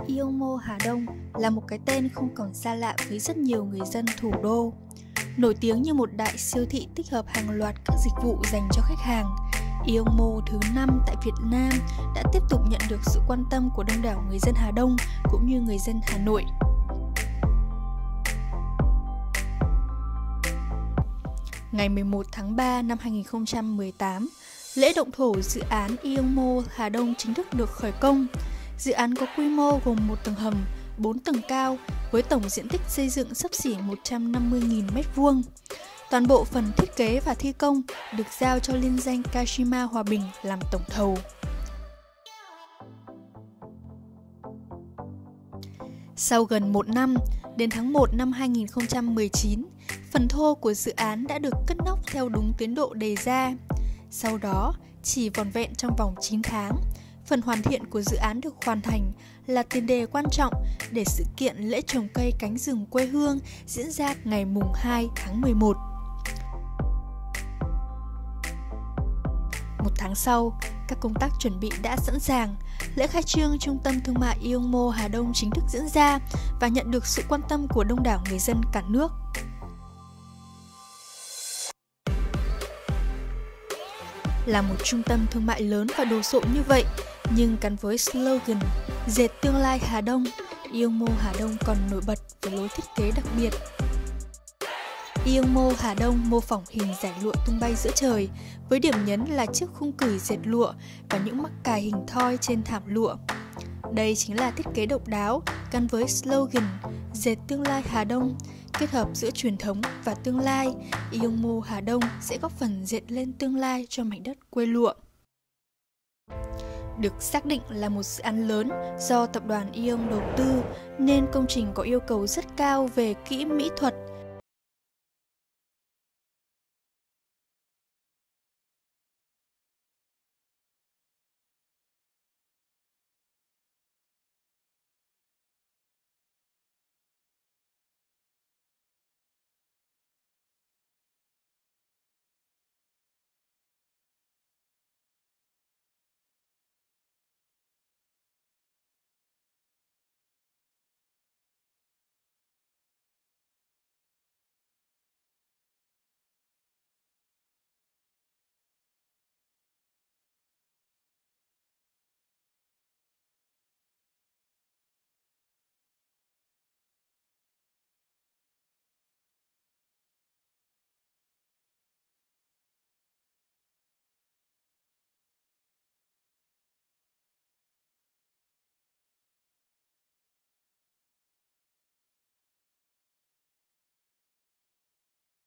Yeongmo Hà Đông là một cái tên không còn xa lạ với rất nhiều người dân thủ đô. Nổi tiếng như một đại siêu thị tích hợp hàng loạt các dịch vụ dành cho khách hàng, Yeongmo thứ 5 tại Việt Nam đã tiếp tục nhận được sự quan tâm của đông đảo người dân Hà Đông cũng như người dân Hà Nội. Ngày 11 tháng 3 năm 2018, lễ động thổ dự án Yeongmo Hà Đông chính thức được khởi công. Dự án có quy mô gồm 1 tầng hầm, 4 tầng cao với tổng diện tích xây dựng xấp xỉ 150.000 m². Toàn bộ phần thiết kế và thi công được giao cho liên danh Kashima Hòa Bình làm tổng thầu. Sau gần 1 năm, đến tháng 1 năm 2019, phần thô của dự án đã được cất nóc theo đúng tiến độ đề ra. Sau đó, chỉ vỏn vẹn trong vòng 9 tháng, phần hoàn thiện của dự án được hoàn thành là tiền đề quan trọng để sự kiện lễ trồng cây cánh rừng quê hương diễn ra ngày mùng 2 tháng 11. Một tháng sau, các công tác chuẩn bị đã sẵn sàng. Lễ khai trương Trung tâm Thương mại Yeongmo Hà Đông chính thức diễn ra và nhận được sự quan tâm của đông đảo người dân cả nước. Là một trung tâm thương mại lớn và đồ sộ như vậy, nhưng gắn với slogan Dệt tương lai Hà Đông, Yeongmo Hà Đông còn nổi bật với lối thiết kế đặc biệt. Yeongmo Hà Đông mô phỏng hình dải lụa tung bay giữa trời, với điểm nhấn là chiếc khung cửi dệt lụa và những mắc cài hình thoi trên thảm lụa. Đây chính là thiết kế độc đáo gắn với slogan Dệt tương lai Hà Đông, kết hợp giữa truyền thống và tương lai. Yeongmo Hà Đông sẽ góp phần dệt lên tương lai cho mảnh đất quê lụa. Được xác định là một dự án lớn do tập đoàn Yeong đầu tư nên công trình có yêu cầu rất cao về kỹ mỹ thuật,